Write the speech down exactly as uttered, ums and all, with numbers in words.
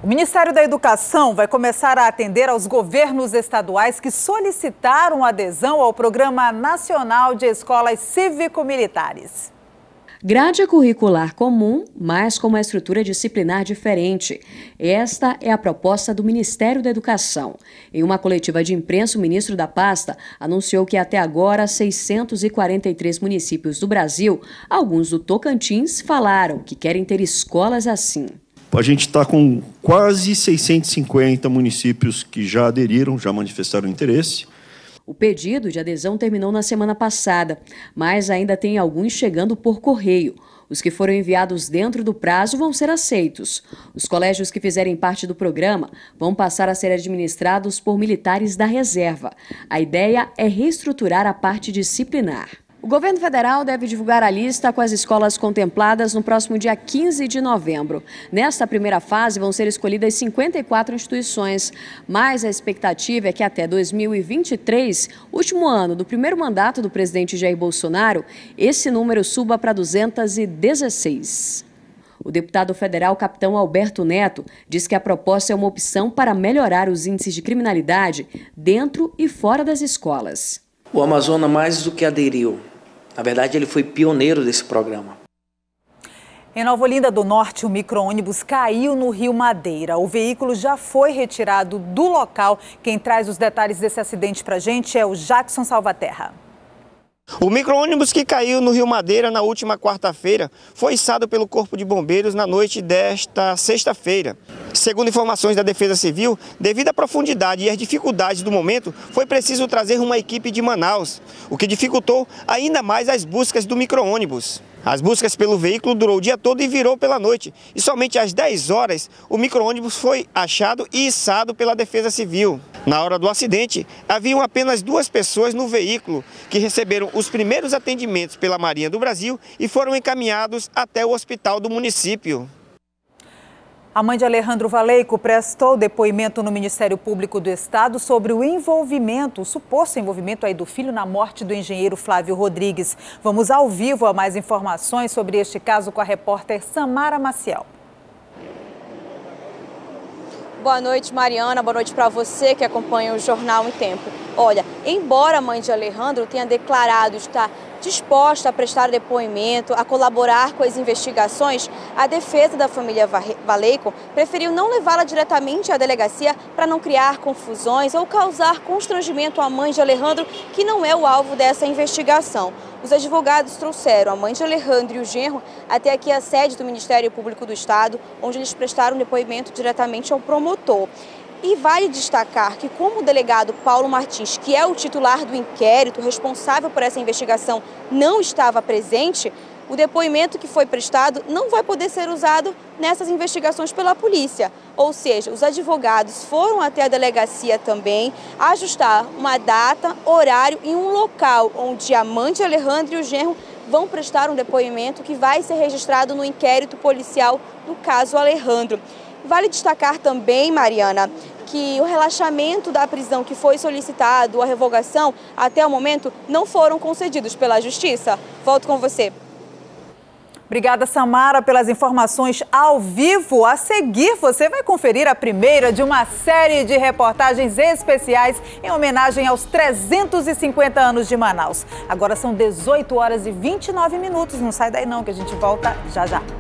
O Ministério da Educação vai começar a atender aos governos estaduais que solicitaram adesão ao Programa Nacional de Escolas Cívico-Militares. Grade curricular comum, mas com uma estrutura disciplinar diferente. Esta é a proposta do Ministério da Educação. Em uma coletiva de imprensa, o ministro da pasta anunciou que até agora seiscentos e quarenta e três municípios do Brasil, alguns do Tocantins, falaram que querem ter escolas assim. A gente está com quase seiscentos e cinquenta municípios que já aderiram, já manifestaram interesse. O pedido de adesão terminou na semana passada, mas ainda tem alguns chegando por correio. Os que foram enviados dentro do prazo vão ser aceitos. Os colégios que fizerem parte do programa vão passar a ser administrados por militares da reserva. A ideia é reestruturar a parte disciplinar. O governo federal deve divulgar a lista com as escolas contempladas no próximo dia quinze de novembro. Nesta primeira fase vão ser escolhidas cinquenta e quatro instituições, mas a expectativa é que até dois mil e vinte e três, último ano do primeiro mandato do presidente Jair Bolsonaro, esse número suba para duzentas e dezesseis. O deputado federal capitão Alberto Neto diz que a proposta é uma opção para melhorar os índices de criminalidade dentro e fora das escolas. O Amazonas mais do que aderiu. Na verdade, ele foi pioneiro desse programa. Em Nova Olinda do Norte, o micro-ônibus caiu no Rio Madeira. O veículo já foi retirado do local. Quem traz os detalhes desse acidente para a gente é o Jackson Salvaterra. O micro-ônibus que caiu no Rio Madeira na última quarta-feira foi içado pelo Corpo de Bombeiros na noite desta sexta-feira. Segundo informações da Defesa Civil, devido à profundidade e às dificuldades do momento, foi preciso trazer uma equipe de Manaus, o que dificultou ainda mais as buscas do micro-ônibus. As buscas pelo veículo durou o dia todo e virou pela noite. E somente às dez horas, o micro-ônibus foi achado e içado pela Defesa Civil. Na hora do acidente, haviam apenas duas pessoas no veículo que receberam os primeiros atendimentos pela Marinha do Brasil e foram encaminhados até o hospital do município. A mãe de Alejandro Valeico prestou depoimento no Ministério Público do Estado sobre o envolvimento, o suposto envolvimento aí do filho na morte do engenheiro Flávio Rodrigues. Vamos ao vivo a mais informações sobre este caso com a repórter Samara Maciel. Boa noite, Mariana. Boa noite para você que acompanha o Jornal em Tempo. Olha, embora a mãe de Alejandro tenha declarado estar disposta a prestar depoimento, a colaborar com as investigações, a defesa da família Valeico preferiu não levá-la diretamente à delegacia para não criar confusões ou causar constrangimento à mãe de Alejandro, que não é o alvo dessa investigação. Os advogados trouxeram a mãe de Alejandro e o genro até aqui a sede do Ministério Público do Estado, onde eles prestaram depoimento diretamente ao promotor. E vale destacar que, como o delegado Paulo Martins, que é o titular do inquérito, responsável por essa investigação, não estava presente, o depoimento que foi prestado não vai poder ser usado nessas investigações pela polícia. Ou seja, os advogados foram até a delegacia também ajustar uma data, horário e um local onde a mãe de Alejandro e o genro vão prestar um depoimento que vai ser registrado no inquérito policial do caso Alejandro. Vale destacar também, Mariana, que o relaxamento da prisão que foi solicitado, a revogação, até o momento, não foram concedidos pela Justiça. Volto com você. Obrigada, Samara, pelas informações ao vivo. A seguir, você vai conferir a primeira de uma série de reportagens especiais em homenagem aos trezentos e cinquenta anos de Manaus. Agora são dezoito horas e vinte e nove minutos. Não sai daí não, que a gente volta já já.